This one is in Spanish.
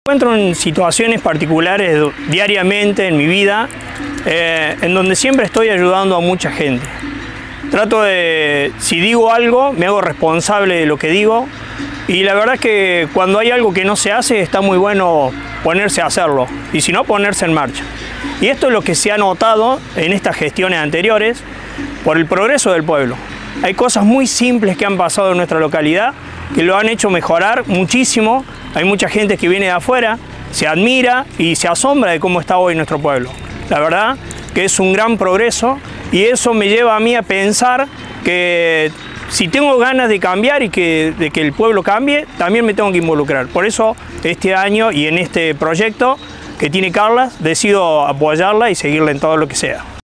Me encuentro en situaciones particulares diariamente en mi vida, en donde siempre estoy ayudando a mucha gente. Trato de, si digo algo, me hago responsable de lo que digo, y la verdad es que cuando hay algo que no se hace, está muy bueno ponerse a hacerlo, y si no, ponerse en marcha. Y esto es lo que se ha notado en estas gestiones anteriores por el progreso del pueblo. Hay cosas muy simples que han pasado en nuestra localidad que lo han hecho mejorar muchísimo. Hay mucha gente que viene de afuera, se admira y se asombra de cómo está hoy nuestro pueblo. La verdad que es un gran progreso y eso me lleva a mí a pensar que si tengo ganas de cambiar y de que el pueblo cambie, también me tengo que involucrar. Por eso este año y en este proyecto que tiene Carla, decido apoyarla y seguirla en todo lo que sea.